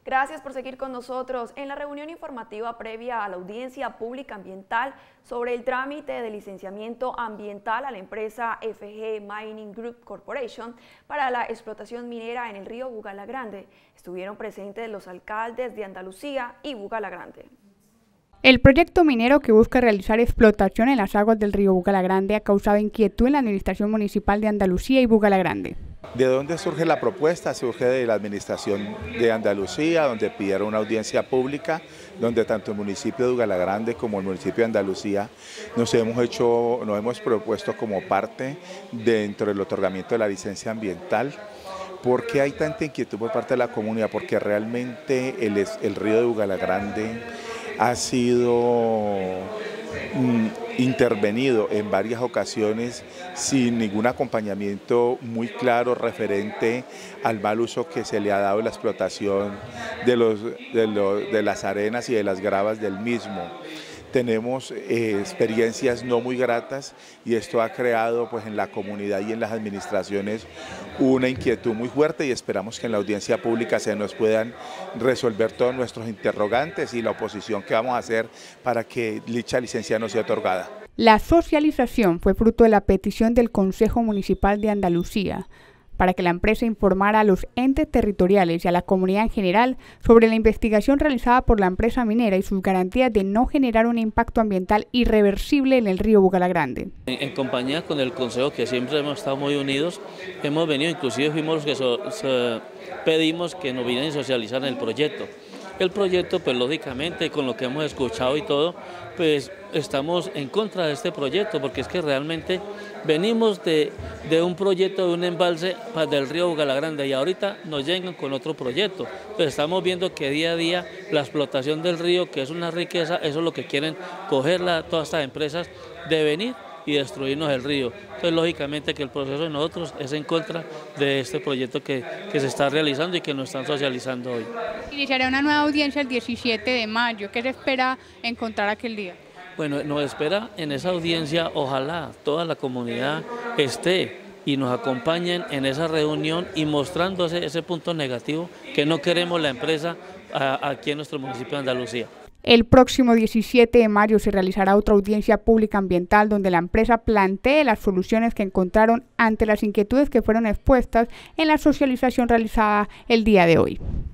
Gracias por seguir con nosotros. En la reunión informativa previa a la audiencia pública ambiental sobre el trámite de licenciamiento ambiental a la empresa FG Mining Group Corporation para la explotación minera en el río Bugalagrande, estuvieron presentes los alcaldes de Andalucía y Bugalagrande. El proyecto minero que busca realizar explotación en las aguas del río Bugalagrande ha causado inquietud en la Administración Municipal de Andalucía y Bugalagrande. ¿De dónde surge la propuesta? Surge de la Administración de Andalucía, donde pidieron una audiencia pública, donde tanto el municipio de Bugalagrande como el municipio de Andalucía nos hemos propuesto como parte dentro del otorgamiento de la licencia ambiental. ¿Por qué hay tanta inquietud por parte de la comunidad? Porque realmente el río de Bugalagrande ha sido intervenido en varias ocasiones sin ningún acompañamiento muy claro referente al mal uso que se le ha dado a la explotación de las arenas y de las gravas del mismo. Tenemos experiencias no muy gratas y esto ha creado pues, en la comunidad y en las administraciones una inquietud muy fuerte y esperamos que en la audiencia pública se nos puedan resolver todos nuestros interrogantes y la oposición que vamos a hacer para que dicha licencia no sea otorgada. La socialización fue fruto de la petición del Consejo Municipal de Andalucía para que la empresa informara a los entes territoriales y a la comunidad en general sobre la investigación realizada por la empresa minera y sus garantías de no generar un impacto ambiental irreversible en el río Bugalagrande. En compañía con el Consejo, que siempre hemos estado muy unidos, hemos venido, inclusive fuimos los que pedimos que nos vinieran a socializar el proyecto. El proyecto, pues lógicamente, con lo que hemos escuchado y todo, pues estamos en contra de este proyecto, porque es que realmente venimos de un proyecto de un embalse del río Bugalagrande y ahorita nos llegan con otro proyecto. Pues estamos viendo que día a día la explotación del río, que es una riqueza, eso es lo que quieren coger todas estas empresas de venir y destruirnos el río. Entonces, lógicamente que el proceso de nosotros es en contra de este proyecto que se está realizando y que nos están socializando hoy. Iniciará una nueva audiencia el 17 de mayo. ¿Qué se espera encontrar aquel día? Bueno, nos espera en esa audiencia, ojalá toda la comunidad esté y nos acompañen en esa reunión y mostrándose ese punto negativo que no queremos la empresa aquí en nuestro municipio de Andalucía. El próximo 17 de mayo se realizará otra audiencia pública ambiental donde la empresa plantee las soluciones que encontraron ante las inquietudes que fueron expuestas en la socialización realizada el día de hoy.